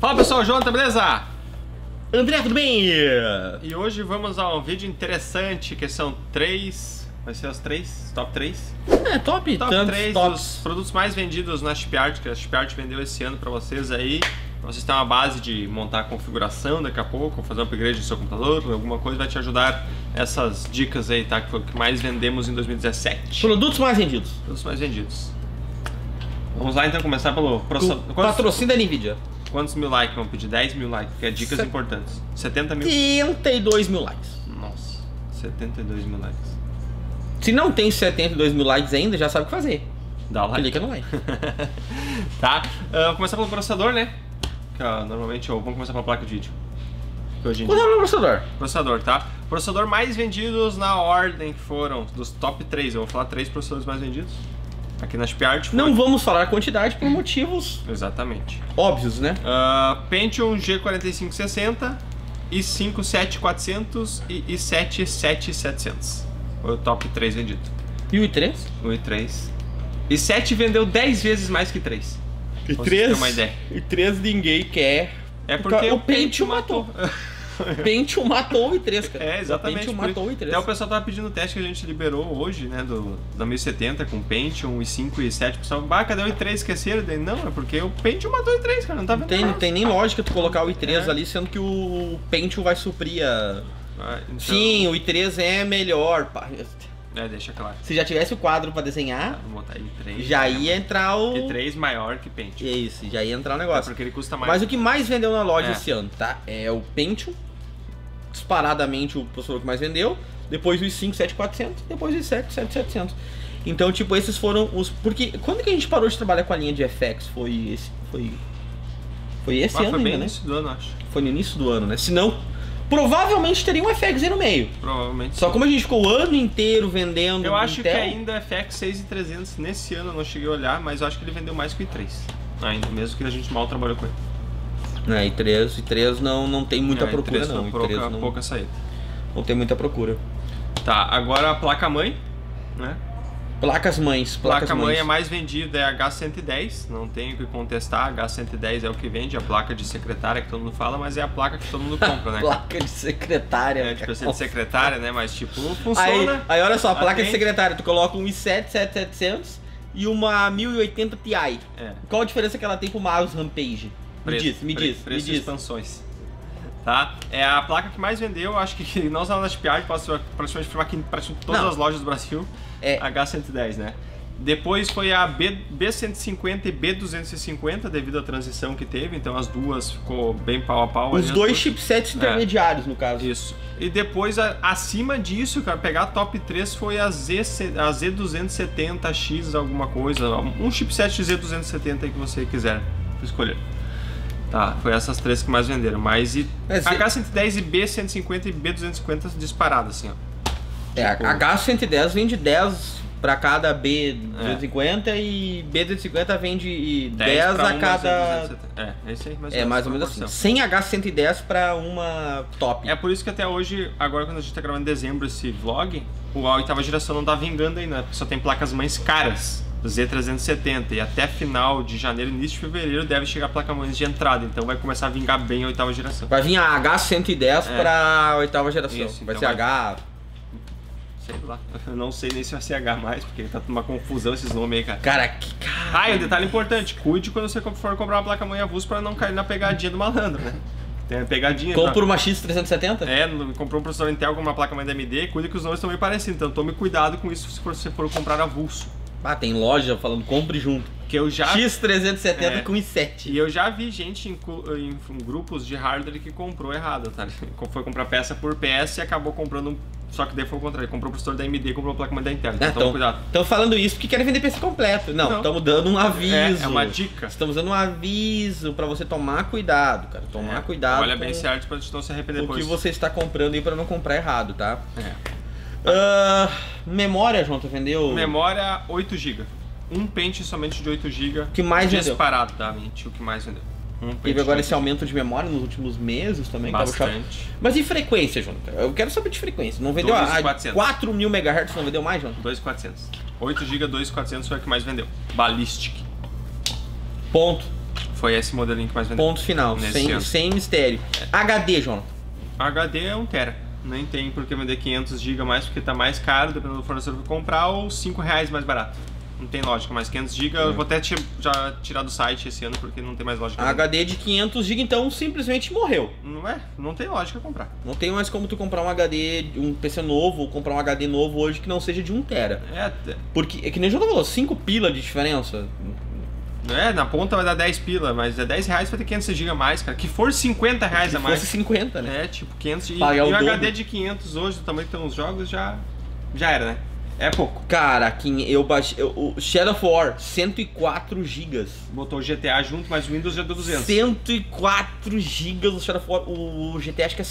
Fala pessoal, Jonathan, beleza? André, tudo bem? E hoje vamos a um vídeo interessante que são vai ser os top 3? Top 3 dos produtos mais vendidos na Shipyard, que a Shipyard vendeu esse ano pra vocês aí. Pra vocês terem uma base de montar a configuração daqui a pouco, fazer um upgrade no seu computador, alguma coisa vai te ajudar essas dicas aí, tá? Que foi o que mais vendemos em 2017. Produtos mais vendidos. Produtos mais vendidos. Vamos lá então começar pelo patrocínio da NVIDIA. Quantos mil likes vamos pedir? 10 mil likes, porque é dicas importantes. 70 mil? 72 mil likes. Nossa, 72 mil likes. Se não tem 72 mil likes ainda, já sabe o que fazer. Dá like. Clica no like. Tá, vamos começar pelo processador, né? Que, normalmente, vamos começar pela placa de vídeo. Qual é o processador? Processador, tá? Processador mais vendidos na ordem que foram dos top 3. Eu vou falar 3 processadores mais vendidos. Aqui na Shipyard. Não vamos falar a quantidade por motivos exatamente óbvios, né? Pentium G4560, i5 7400 e i7 7700. Foi o top 3 vendido. E o i3? O i3. i7 vendeu 10 vezes mais que 3. i3, uma ideia. i3 ninguém quer. É porque o Pentium matou. Pentium matou o i3, cara. É, exatamente. O Pentium matou o i3. Até o pessoal tava pedindo o teste que a gente liberou hoje, né, da 1070 com Pentium, i5 e i7. O pessoal, cadê o i3? Esqueceram? Não, é porque o Pentium matou o i3, cara. Não tá vendo não tem nem lógica tu colocar o i3 ali, sendo que o Pentium vai suprir a... então... Sim, o i3 é melhor, pá. Deixa claro. Se já tivesse o quadro pra desenhar, vou botar i3, já ia entrar o... i3 maior que Pentium. Isso, já ia entrar o negócio. Porque ele custa mais. Mas o que mais vendeu na loja esse ano, tá? É o Pentium, disparadamente o processador que mais vendeu, depois o i5 7400, depois o i7 7700. Então, tipo, esses foram os... Porque quando que a gente parou de trabalhar com a linha de FX? Foi esse ano foi bem ainda, no início do ano, acho. Foi no início do ano, né? Senão, provavelmente teria um FX aí no meio. Provavelmente. Só como a gente ficou o ano inteiro vendendo eu acho Intel, que ainda FX 6300 nesse ano eu não cheguei a olhar, mas eu acho que ele vendeu mais que o i3. Ainda, mesmo que a gente mal trabalhou com ele. i3 não tem muita procura, não. Pouca saída. Não tem muita procura. Tá, agora a placa-mãe, né? Placas-mães. Placa-mãe é mais vendida, é a H110, não tenho o que contestar, a H110 é o que vende, a placa de secretária que todo mundo fala, mas é a placa que todo mundo compra, né? Placa de secretária. Tipo assim, de secretária, né? Mas tipo, funciona. Aí olha só, a placa de secretária, tu coloca um i7 7700 e uma 1080 Ti. Qual a diferença que ela tem pro mouse Rampage? Me diz. Preço de expansões. Tá? É a placa que mais vendeu, acho que nós na Shipyard, posso praticamente afirmar que em praticamente todas as lojas do Brasil, a H110, né? Depois foi a B150 e B250, devido à transição que teve, então as duas ficou bem pau a pau. Os dois chipsets intermediários, no caso. Isso. E depois, acima disso, cara, pegar a top 3 foi a Z270X alguma coisa, um chipset Z270 aí que você quiser escolher. Tá, foi essas três que mais venderam, mas H110 e B150 e B250 disparadas, assim, ó. Tipo... a H110 vende 10 pra cada B250 e B250 vende 10 a cada... É isso aí, mais ou menos assim. Sem H110 pra uma top. É por isso que até hoje, agora quando a gente tá gravando em dezembro esse vlog, a 8ª geração não tá vingando ainda, porque só tem placas mães caras. Z370 e até final de janeiro, início de fevereiro deve chegar a placa-mães de entrada, então vai começar a vingar bem a 8ª geração. Vai vir a H110 para a 8ª geração. Isso, vai então ser H... Sei lá, eu não sei nem se vai ser H mais, porque tá uma confusão esses nomes aí, cara. Cara, e um detalhe importante, cuide quando você for comprar uma placa-mãe avulsa para não cair na pegadinha do malandro, né? Tem a pegadinha. Compra uma X370? Comprou um processador Intel com uma placa-mãe da AMD, cuide que os nomes estão meio parecidos, então tome cuidado com isso se você for comprar avulso. Tem loja falando compre junto. Que eu já... X370 com i7. E eu já vi gente em grupos de hardware que comprou errado, tá? Foi comprar peça por peça e acabou comprando só que daí foi o contrário. Comprou o processador da AMD e comprou a placa-mãe da Intel. Então toma cuidado. Estão falando isso porque querem vender PC completo. Não, estamos dando um aviso. É uma dica. Estamos dando um aviso pra você tomar cuidado, cara. Tomar cuidado. Olha bem certo pra gente não se arrepender depois. O que você está comprando aí pra não comprar errado, tá? Memória, João, tu vendeu? Memória 8 GB. Um pente somente de 8 GB. Que mais vendeu? Disparadamente o que mais vendeu. Teve agora esse aumento de memória nos últimos meses também. Bastante. Mas e frequência, João? Eu quero saber de frequência. Não vendeu 4.000 MHz, não vendeu mais, João? 2.400. 8 GB, 2.400 foi o que mais vendeu. Ballistic. Ponto. Foi esse modelinho que mais vendeu. Ponto final, sem mistério. HD, João. HD é 1 tera. Nem tem por que vender 500 GB mais, porque tá mais caro, dependendo do fornecedor que comprar, ou R$5 mais barato. Não tem lógica, mas 500 GB eu vou até já tirar do site esse ano, porque não tem mais lógica. HD de 500 GB então simplesmente morreu. Não tem lógica comprar. Não tem mais como tu comprar um HD, um PC novo, ou comprar um HD novo hoje que não seja de 1 tera. Porque, é que nem o João falou, 5 pila de diferença. Na ponta vai dar 10 pila, mas é R$10 vai ter 500 GB a mais, cara. Que for R$50 a mais. Se fosse 50, né? Tipo 500 e o HD de 500 hoje, do tamanho que estão os jogos, já era, né? É pouco. Cara, eu baixei. O Shadow of War, 104 GB. Botou o GTA junto, mas o Windows já deu 200. 104 GB o Shadow of War. O GTA acho que é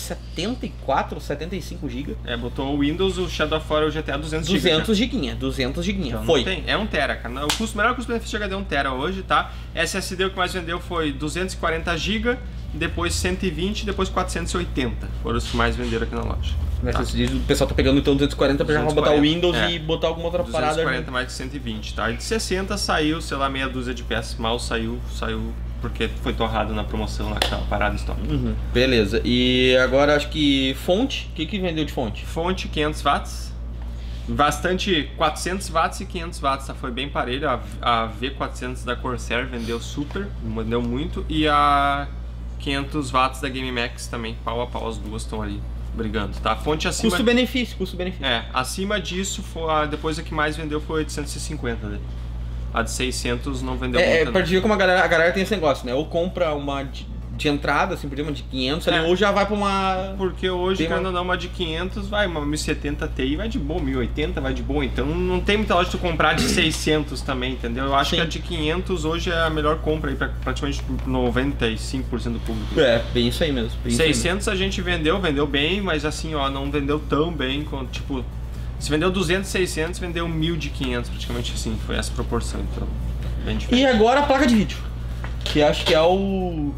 74 ou 75 GB. Botou o Windows, o Shadow of War e o GTA 200 GB. 200 GB. Então, foi. É 1 tera, cara. O melhor custo-benefício de HD é 1 tera hoje, tá? SSD o que mais vendeu foi 240 GB, depois 120, depois 480. Foram os que mais venderam aqui na loja. O pessoal tá pegando então 240 pra já botar o Windows e botar alguma outra 240 parada. 240 mais que 120, tá? E de 60 saiu, sei lá, meia dúzia de peças. Mal saiu porque foi torrado na promoção lá que tava parado em estoque. Beleza. E agora acho que fonte. O que vendeu de fonte? Fonte 500 watts. Bastante 400 watts e 500 watts, tá? Foi bem parelho. A V400 da Corsair vendeu super, vendeu muito. E a 500 watts da Game Max também, pau a pau, as duas estão ali brigando, tá? Fonte acima... Custo-benefício. Acima disso, depois a que mais vendeu foi 850, né? A de 600 não vendeu muito. Pra ver como a galera tem esse negócio, né? Ou compra uma de entrada, assim, por exemplo, uma de 500 ali, ou já vai pra uma... Porque hoje, quando não, uma de 500 vai, uma 1070 Ti vai de boa, 1080 vai de boa, então não tem muita lógica tu comprar de 600 também, entendeu? Eu acho que a de 500 hoje é a melhor compra aí pra praticamente 95% do público. Bem isso aí mesmo. 600 a gente vendeu bem, mas assim, ó, não vendeu tão bem, tipo... Se vendeu 200, 600, vendeu 1000 de 500, praticamente assim, foi essa proporção, então, bem diferente. E agora a placa de vídeo, que acho que é o...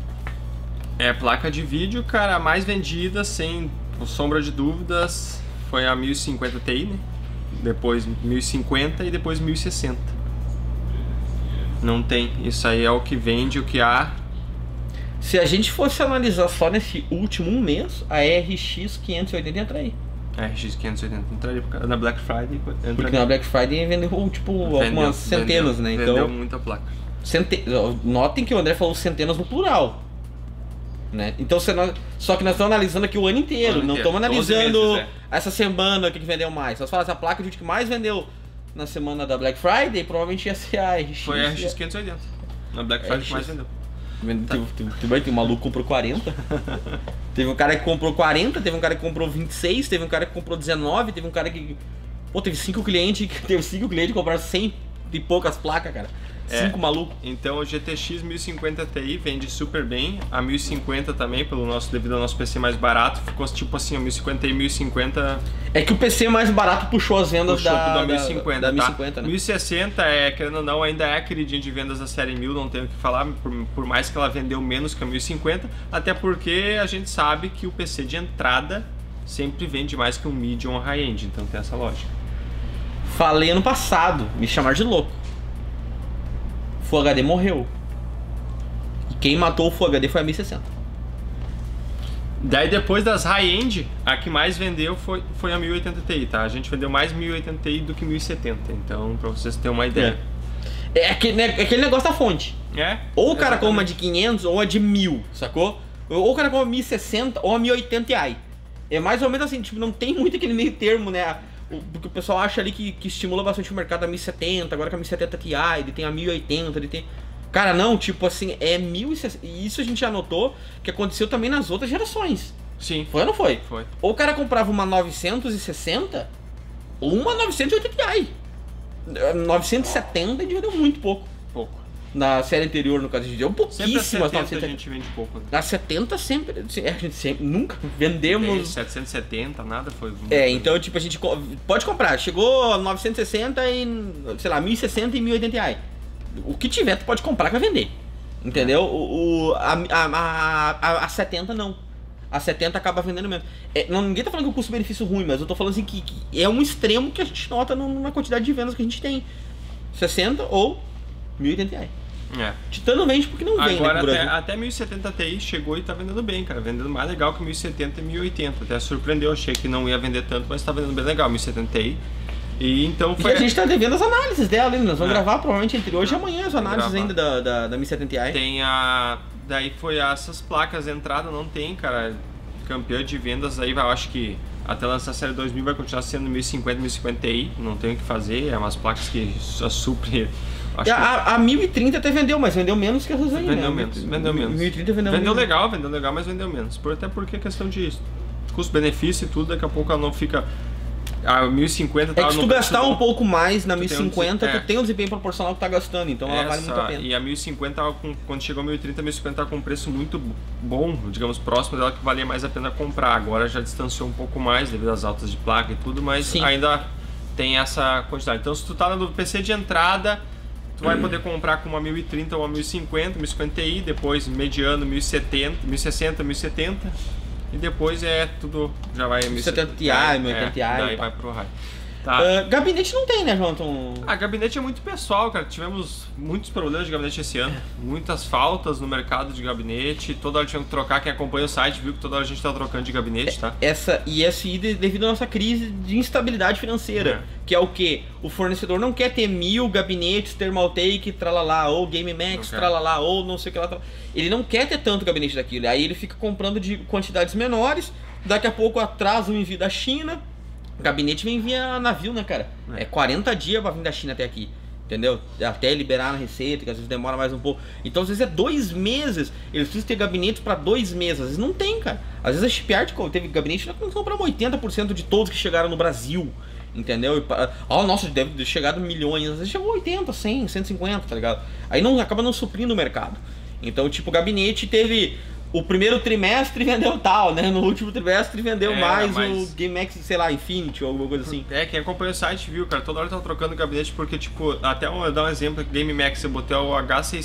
Placa de vídeo, cara, a mais vendida, sem sombra de dúvidas, foi a 1050 Ti, né? Depois 1050 e depois 1060. Não tem, isso aí é o que vende, o que há. Se a gente fosse analisar só nesse último mês, a RX 580 entra aí. A RX 580 entraria na Black Friday. Porque na Black Friday vendeu, tipo, algumas centenas, né? Então, vendeu muita placa. Notem que o André falou centenas no plural. Né? Então, só que nós estamos analisando aqui o ano inteiro, não estamos analisando essa semana o que vendeu mais. Nós falamos, essa placa de vídeo que mais vendeu na semana da Black Friday provavelmente ia ser a RX. Foi a RX 580. Na Black Friday que mais vendeu. Teve um maluco que comprou 40. Teve um cara que comprou 40, teve um cara que comprou 26, teve um cara que comprou 19, teve um cara que... teve 5 clientes que compraram 100 e poucas placas, cara. 5 malucos. Então o GTX 1050 Ti vende super bem. A 1050 também, devido ao nosso PC mais barato, ficou tipo assim, a 1050 e 1050... É que o PC mais barato puxou as vendas da 1050, da 1050, né? 1060, querendo ou não, ainda é a queridinha de vendas da série 1000, não tenho o que falar, por mais que ela vendeu menos que a 1050, até porque a gente sabe que o PC de entrada sempre vende mais que um mid ou um high-end, então tem essa lógica. Falei ano passado, me chamaram de louco. Full HD morreu. E quem matou o Full HD foi a 1060. Daí depois das high-end, a que mais vendeu foi a 1080 Ti, tá? A gente vendeu mais 1080 Ti do que 1070, então pra vocês terem uma ideia. É aquele negócio da fonte. Ou o cara compra uma de 500 ou a de 1000, sacou? Ou o cara compra 1060 ou a 1080 Ti. É mais ou menos assim, tipo, não tem muito aquele meio termo, né? Porque o pessoal acha ali que estimula bastante o mercado a 1070, agora que a 1070 Ti, ele tem a 1080, ele tem... Cara, não, tipo assim, é 1060. E isso a gente já notou que aconteceu também nas outras gerações. Sim. Foi ou não foi? Foi. Ou o cara comprava uma 960 ou uma 980 Ti. 970 ele vendeu muito pouco. Na série anterior, no caso, a gente deu pouquíssimas. Sempre a 70 a gente vende pouco. Né? Na 70 sempre, a gente sempre, nunca vendemos... 770, nada, foi... Então tipo, a gente pode comprar, chegou 960 e, sei lá, 1060 e 1080 Ti. O que tiver, tu pode comprar que vai vender. Entendeu? A 70 não. A 70 acaba vendendo mesmo. Ninguém tá falando que o custo-benefício ruim, mas eu tô falando assim que é um extremo que a gente nota na quantidade de vendas que a gente tem. 60 ou 1080 Ti. Titano vende porque não vende, agora até 1070 Ti chegou e tá vendendo bem, cara. Vendendo mais legal que 1070 e 1080. Até surpreendeu, achei que não ia vender tanto, mas tá vendendo bem legal 1070 Ti. E então foi... E a gente tá devendo as análises dela, nós vamos gravar provavelmente entre hoje e amanhã as análises ainda da 1070 Ti. Tem daí foi essas placas de entrada, não tem, cara. Campeã de vendas aí, eu acho que até lançar a série 2000 vai continuar sendo 1050, 1050 Ti, não tem o que fazer, é umas placas que só supre. A 1030 até vendeu, mas vendeu menos que essas aí, vendeu menos. 1030 vendeu legal, mas vendeu menos. Até porque é questão de custo-benefício e tudo, daqui a pouco ela não fica... A 1050 é que se tu gastar um pouco mais na 1050, tu tem um desempenho proporcional que tá gastando, então ela vale muito a pena. E a 1050, quando chegou a 1030, a 1050 tava com um preço muito bom, digamos, próximo dela, que valia mais a pena comprar. Agora já distanciou um pouco mais devido às altas de placa e tudo, mas ainda tem essa quantidade. Então se tu tá no PC de entrada, tu vai poder comprar com uma 1030 ou uma 1050, 1050 Ti, depois mediano 1070, 1060, 1070. E depois tudo já vai... 1070 Ti, 1080 Ti. Daí vai pro high. Tá. Gabinete não tem, né, Jonathan? Gabinete é muito pessoal, cara. Tivemos muitos problemas de gabinete esse ano. Muitas faltas no mercado de gabinete. Toda hora tinha que trocar. Quem acompanha o site viu que toda hora a gente tá trocando de gabinete, tá? Isso devido à nossa crise de instabilidade financeira. Que é o quê? O fornecedor não quer ter 1000 gabinetes Thermaltake, tralalá, ou Game Max, tralalá, ou não sei o que lá. Ele não quer ter tanto gabinete daquilo. Aí ele fica comprando de quantidades menores. Daqui a pouco atrasa o envio da China. O gabinete vem via navio, né, cara? É 40 dias pra vir da China até aqui, entendeu? Até liberar na receita, que às vezes demora mais um pouco. Então, às vezes é 2 meses. Eles precisam ter gabinetes pra 2 meses. Às vezes não tem, cara. Às vezes a Shipyard teve gabinete que nós compramos 80% de todos que chegaram no Brasil, entendeu? Nossa, deve ter chegado milhões. Às vezes chegou 80, 100, 150, tá ligado? Aí acaba não suprindo o mercado. Então, tipo, o gabinete teve... O primeiro trimestre vendeu tal, né? No último trimestre vendeu mais o Game Max, sei lá, Infinity ou alguma coisa assim. Quem acompanha o site viu, cara, toda hora tá trocando gabinete porque, tipo, até eu dar um exemplo, Game Max, eu botei o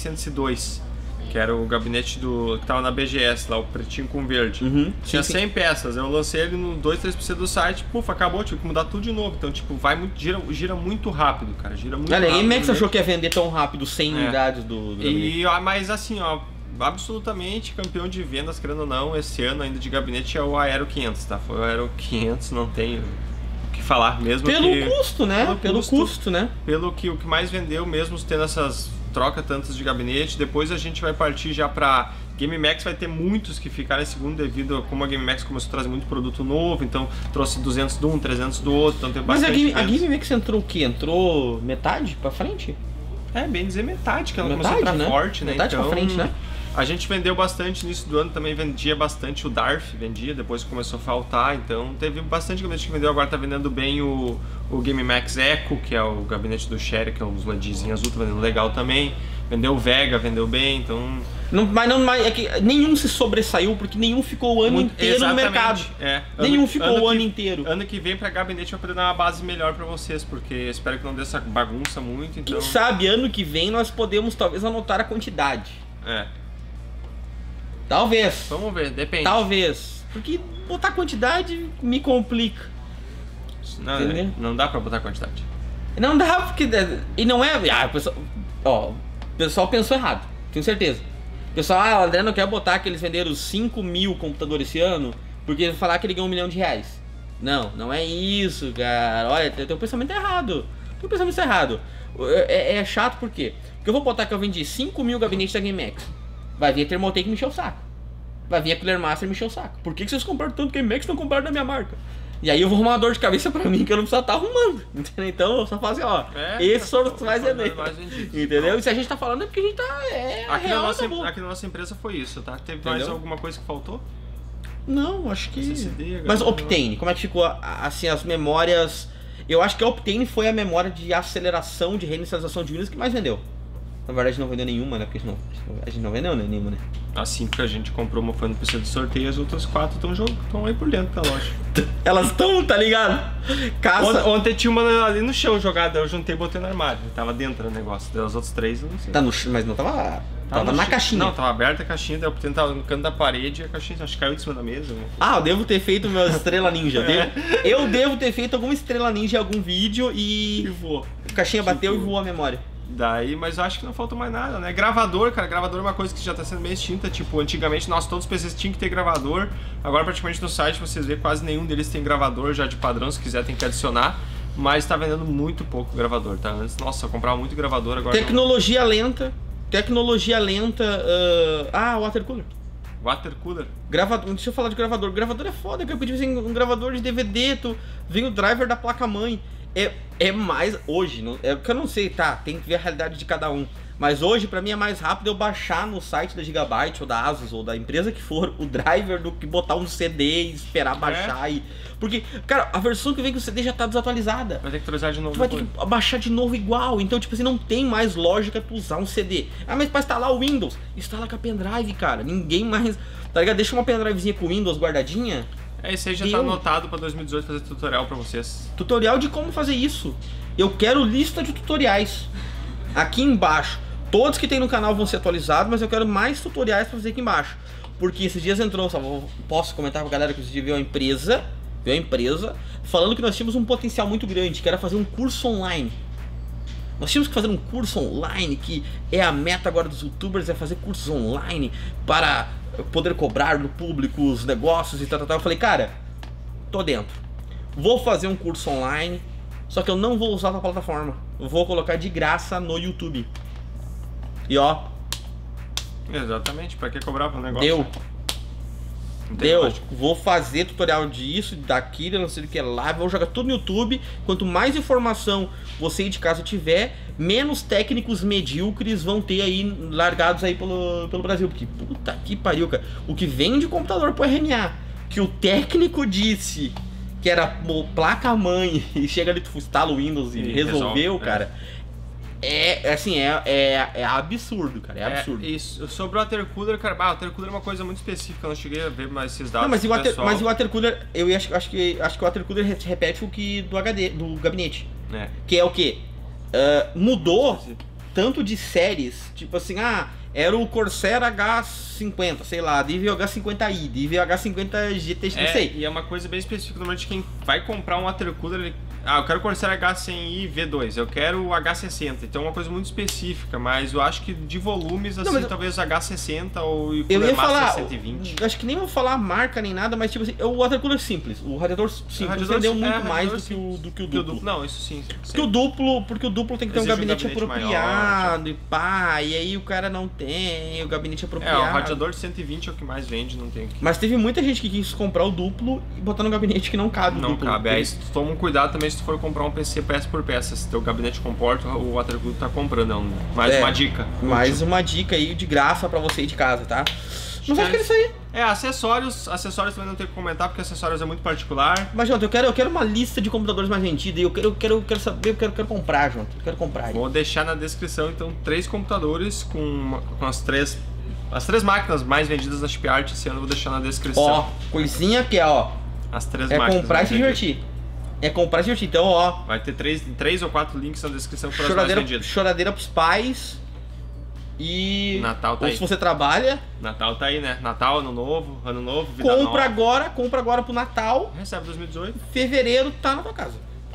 H602, que era o gabinete que tava na BGS lá, o pretinho com verde. Tinha 100 peças, eu lancei ele no 2-3% do site, acabou, tive que mudar tudo de novo. Então, tipo, gira muito rápido, cara, gira muito rápido. A Game Max achou que ia vender tão rápido 100 unidades do gabinete. Mas assim, absolutamente campeão de vendas, querendo ou não, esse ano ainda de gabinete é o Aero 500, tá? Foi o Aero 500, não tem o que falar mesmo. Pelo custo, né? Pelo custo, né? Pelo que o que mais vendeu mesmo, tendo essas trocas tantas de gabinete. Depois a gente vai partir já pra Game Max, vai ter muitos que ficaram em segundo devido a como a Game Max começou a trazer muito produto novo, então trouxe 200 de um, 300 do outro, então tem bastante. Mas a Game Max entrou o quê? Entrou metade pra frente? Bem dizer metade, que ela começou a entrar forte, né? Metade então, pra frente, né? A gente vendeu bastante no início do ano, também vendia bastante o Darth, depois começou a faltar, então teve bastante gabinete que vendeu, agora tá vendendo bem o Game Max Echo, que é o gabinete do Sherry, que é uns LEDzinhos azul, tá vendendo legal também. Vendeu o Vega, vendeu bem, então... Mas é que nenhum se sobressaiu, porque nenhum ficou o ano inteiro no mercado. Nenhum ficou o ano inteiro. Ano que vem pra gabinete vai poder dar uma base melhor pra vocês, porque espero que não dê essa bagunça muito, então... Quem sabe ano que vem nós podemos talvez anotar a quantidade. Talvez. Vamos ver, depende. Talvez. Porque botar quantidade me complica. Não dá pra botar quantidade. Não dá, porque... E não é... o pessoal pensou errado, tenho certeza. O pessoal, o André não quer botar que eles venderam 5 mil computadores esse ano, porque falar que ele ganhou R$1 milhão. Não é isso, cara. Olha, tem um pensamento errado. É chato por quê? Porque eu vou botar que eu vendi 5 mil gabinetes da Game Max. Vai vir a Thermaltake me encher o saco. Vai vir a Cooler Master me encher o saco. Por que vocês compraram tanto Game Max e não compraram da minha marca? E aí eu vou arrumar uma dor de cabeça pra mim que eu não preciso estar arrumando. Entendeu? Então eu só faço assim, esses foram os mais vendidos. Entendeu? E se a gente tá falando é porque a gente tá... Aqui na nossa empresa foi isso, tá? Teve mais alguma coisa que faltou? Não, acho que... Mas Optane, como é que ficou assim as memórias... Eu acho que a Optane foi a memória de aceleração, de reinicialização de Windows que mais vendeu. Na verdade não vendeu nenhuma, né? Porque a gente não vendeu nenhuma, né? Assim que a gente comprou uma foi no PC de sorteio, as outras 4 estão aí por dentro da loja. Elas estão, tá ligado? Ontem tinha uma ali no chão jogada, eu juntei e botei no armário. Tava dentro do negócio. As outras 3 eu não sei. Mas não tava... Tava na caixinha. Não, tava aberta a caixinha, daí eu tava no canto da parede e a caixinha acho que caiu de cima da mesa. Eu devo ter feito meu Estrela Ninja. Eu devo ter feito alguma Estrela Ninja em algum vídeo e voou. A caixinha bateu e voou a memória. Daí, mas eu acho que não faltou mais nada, né? Gravador, cara, gravador é uma coisa que já tá sendo meio extinta. Tipo, antigamente, todos os PCs tinham que ter gravador. Agora, praticamente no site, vocês vê, quase nenhum deles tem gravador já de padrão. Se quiser, tem que adicionar. Mas tá vendendo muito pouco gravador, tá? Antes, nossa, eu comprava muito gravador, agora Tecnologia lenta. Tecnologia lenta. Water cooler. Water cooler? Gravador, deixa eu falar de gravador. Gravador é foda, cara. Eu podia fazer um gravador de DVD, vem o driver da placa-mãe. É mais, hoje, é que eu não sei, tá, tem que ver a realidade de cada um. Mas hoje, pra mim, é mais rápido eu baixar no site da Gigabyte, ou da Asus, ou da empresa que for, o driver do que botar um CD e esperar baixar. Porque, cara, a versão que vem com o CD já tá desatualizada. Vai ter que atualizar de novo. Tu vai ter que baixar de novo igual. Então, tipo assim, não tem mais lógica tu usar um CD. Mas pra instalar o Windows, instala com a pendrive, cara. Ninguém mais, tá ligado? Deixa uma pendrivezinha com o Windows guardadinha. Esse aí já tá anotado pra 2018 fazer tutorial pra vocês. Tutorial de como fazer isso. Eu quero lista de tutoriais. Aqui embaixo. Todos que tem no canal vão ser atualizados, mas eu quero mais tutoriais pra fazer aqui embaixo. Porque esses dias entrou, posso comentar com a galera que esses dias viu a empresa falando que nós tínhamos um potencial muito grande, que era fazer um curso online. Nós tínhamos que fazer um curso online, que é a meta agora dos youtubers, é fazer cursos online para poder cobrar do público os negócios e tal. Eu falei, cara, tô dentro. Vou fazer um curso online, só que eu não vou usar a plataforma. Eu vou colocar de graça no YouTube. E ó. Exatamente, pra que cobrar pro negócio? Deu. Vou fazer tutorial disso, daquilo, não sei o que lá, vou jogar tudo no YouTube. Quanto mais informação você aí de casa tiver, menos técnicos medíocres vão ter aí largados aí pelo Brasil. Porque puta que pariu, cara. O que vem de computador pro RMA, que o técnico disse que era placa-mãe e chega ali, tu instala o Windows e resolveu, cara. É absurdo, cara, é absurdo. Isso. Sobre o water cooler, cara, o water cooler é uma coisa muito específica, eu não cheguei a ver mais esses dados. Não, mas o water cooler, eu acho que o water cooler repete o que do gabinete. Que é o que? Mudou tanto de séries, tipo assim, era o Corsair H50, sei lá, DV H50i, DV H50 GT, não sei. E é uma coisa bem específica, normalmente quem vai comprar um water cooler, eu quero Corsair H100i V2, eu quero o H60, então é uma coisa muito específica, mas eu acho que de volumes, assim, talvez o H60 ou o Cooler Master 120. Acho que nem vou falar marca nem nada, mas tipo assim, o water cooler simples, o radiador simples vendeu muito mais do que o duplo. Não, isso sim. Porque o duplo tem que ter um gabinete apropriado maior, e pá, e aí o cara não tem o gabinete apropriado. O radiador de 120 é o que mais vende, não tem aqui. Mas teve muita gente que quis comprar o duplo e botar no gabinete que não cabe. Não cabe, aí toma um cuidado também se tu for comprar um PC peça por peça. Se teu gabinete comporta, o water cooler tá comprando. Mais uma dica. Mais uma dica aí de graça pra você ir de casa, tá? Mas acho que é isso aí. Acessórios também não tem que comentar, porque acessórios é muito particular. Mas, Jonathan, eu quero uma lista de computadores mais vendidos. Eu quero saber, eu quero comprar, Jonathan. Eu quero comprar. Vou deixar na descrição, então, 3 computadores com as três máquinas mais vendidas da Chipart esse ano. Eu vou deixar na descrição. Ó, coisinha que as 3 máquinas. É comprar e se divertir. Então, ó. Vai ter 3 ou 4 links na descrição para as mais vendidas. Choradeira pros pais. E Natal tá ou se você trabalha, Natal tá aí, né? Natal, ano novo, vida compra nova. agora pro Natal. Recebe 2018. Fevereiro tá na tua casa.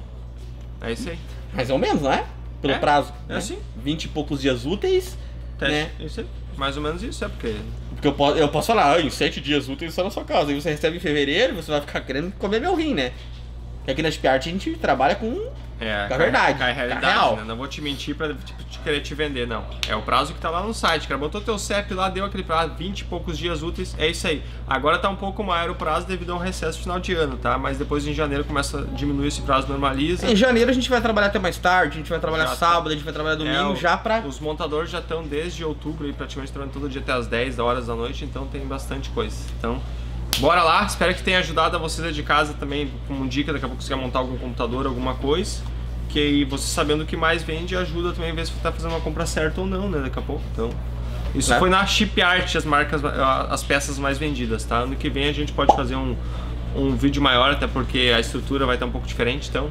É isso aí. Mais ou menos, não é? Pelo prazo. É assim. 20 e poucos dias úteis. Né? É isso aí. Mais ou menos isso, porque eu posso falar, em 7 dias úteis está na sua casa. Aí você recebe em fevereiro, você vai ficar querendo comer meu rim, né? Porque aqui na Chipart a gente trabalha com a verdade. Com a realidade, real. Né? Não vou te mentir pra querer te vender, não. É o prazo que tá lá no site, cara. Botou teu CEP lá, deu aquele prazo, 20 e poucos dias úteis, é isso aí. Agora tá um pouco maior o prazo devido a um recesso final de ano, tá? Mas depois em janeiro começa a diminuir esse prazo, normaliza. Em janeiro a gente vai trabalhar até mais tarde, a gente vai trabalhar sábado, a gente vai trabalhar domingo, Os montadores já estão desde outubro aí, praticamente trabalhando todo dia até as 10 horas da noite, então tem bastante coisa. Então, bora lá, espero que tenha ajudado a vocês de casa também, como dica, daqui a pouco você quer montar algum computador, alguma coisa. Que aí você sabendo o que mais vende ajuda também a ver se você tá fazendo uma compra certa ou não, né, daqui a pouco. Então, isso foi na Chipart, as peças mais vendidas, tá? Ano que vem a gente pode fazer um vídeo maior, até porque a estrutura vai estar um pouco diferente, então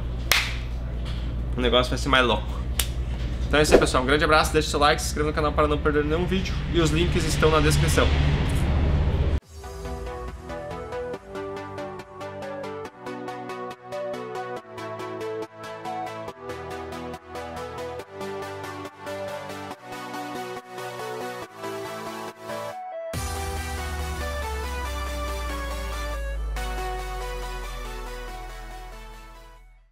o negócio vai ser mais louco. Então é isso aí, pessoal, um grande abraço, deixa seu like, se inscreva no canal para não perder nenhum vídeo e os links estão na descrição.